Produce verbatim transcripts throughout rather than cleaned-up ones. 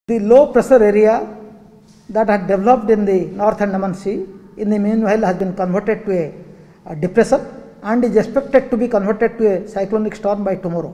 The low pressure area that had developed in the North Andaman Sea in the meanwhile has been converted to a, a depression and is expected to be converted to a cyclonic storm by tomorrow.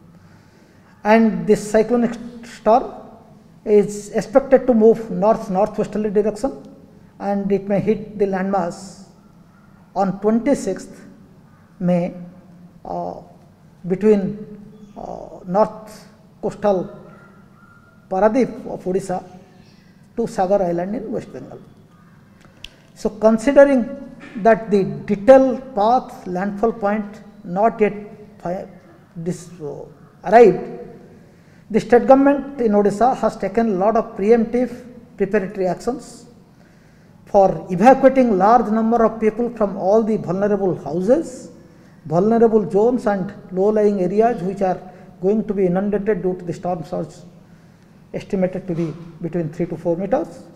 And this cyclonic storm is expected to move north northwesterly direction, and it may hit the landmass on twenty-sixth May uh, between uh, north coastal Paradip of Odisha to Sagar Island in West Bengal. So, considering that the detailed path, landfall point not yet this, uh, arrived, the state government in Odisha has taken a lot of preemptive preparatory actions for evacuating large number of people from all the vulnerable houses, vulnerable zones and low-lying areas which are going to be inundated due to the storm surge estimated to be between three to four meters.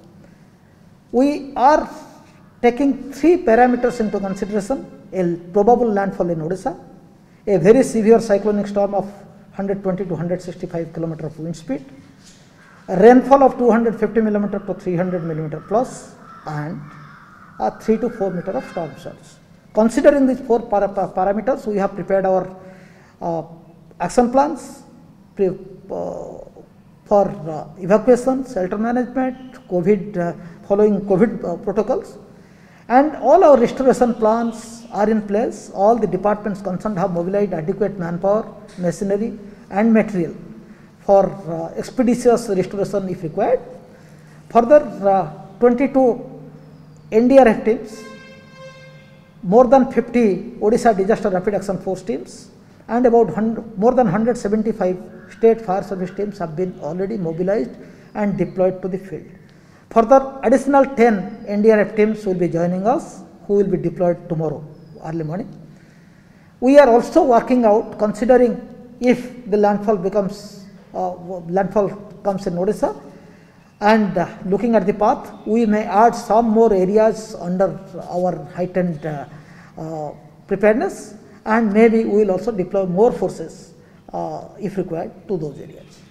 We are taking three parameters into consideration: a probable landfall in Odisha, a very severe cyclonic storm of one hundred twenty to one hundred sixty-five kilometer of wind speed, a rainfall of two hundred fifty millimeter to three hundred millimeter plus, and a three to four meter of storm surge. Considering these four para parameters, we have prepared our uh, action plans pre uh, for uh, evacuation, shelter management, COVID, uh, following COVID uh, protocols, and all our restoration plans are in place. All the departments concerned have mobilized adequate manpower, machinery and material for uh, expeditious restoration if required. Further, uh, twenty-two N D R F teams, more than fifty Odisha Disaster Rapid Action Force teams, and about more than one hundred seventy-five state fire service teams have been already mobilized and deployed to the field. Further, additional ten N D R F teams will be joining us, who will be deployed tomorrow early morning. We are also working out, considering if the landfall becomes uh, landfall comes in Odisha, and uh, looking at the path, we may add some more areas under our heightened uh, uh, preparedness, and maybe we will also deploy more forces uh, if required to those areas.